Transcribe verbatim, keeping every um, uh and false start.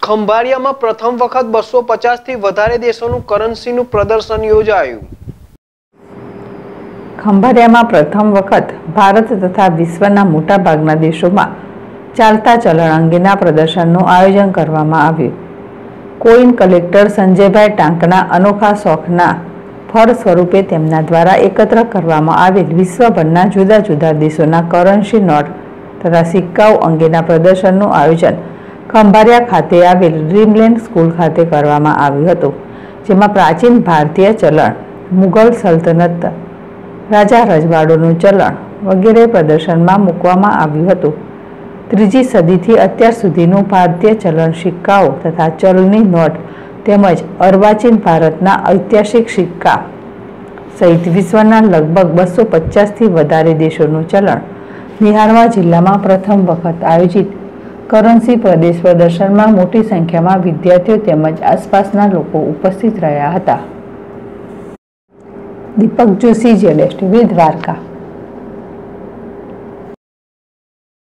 ખંભાળિયામાં પ્રથમ વખત બસો પચાસ થી વધારે દેશોનું કરન્સીનું પ્રદર્શન યોજાયું। ખંભાળિયામાં પ્રથમ વખત ભારત તથા વિશ્વના મોટાભાગના દેશોમાં ચાલતા ચલણ અંગેના પ્રદર્શનનું આયોજન કરવામાં આવ્યું। કોઈન કલેક્ટર સંજયભાઈ ટાંકના અનોખા શોખના ફળ સ્વરૂપે તેમના દ્વારા એકત્ર કરવામાં આવેલ વિશ્વભરના જુદા જુદા દેશોના કરન્સી નોટ તથા સિક્કાઓ અંગેના પ્રદર્શનનું આયોજન ખંભાળિયા ખાતે આવેલ ડ્રીમલેન્ડ સ્કૂલ ખાતે કરવામાં આવ્યું હતું, જેમાં પ્રાચીન ભારતીય ચલણ, મુગલ સલ્તનત, રાજા રજવાડોનું ચલણ વગેરે પ્રદર્શનમાં મૂકવામાં આવ્યું હતું। ત્રીજી સદીથી અત્યાર સુધીનું ભારતીય ચલણ સિક્કાઓ તથા ચલણી નોટ તેમજ અર્વાચીન ભારતના ઐતિહાસિક સિક્કા સહિત વિશ્વના લગભગ બસો પચાસથી વધારે દેશોનું ચલણ નિહાળવા જિલ્લામાં પ્રથમ વખત આયોજિત કરન્સી પ્રદેશ પ્રદર્શનમાં મોટી સંખ્યામાં વિદ્યાર્થીઓ તેમજ આસપાસના લોકો ઉપસ્થિત રહ્યા હતા। દીપક જોશી, જેડેશ ટીવી, દ્વારકા।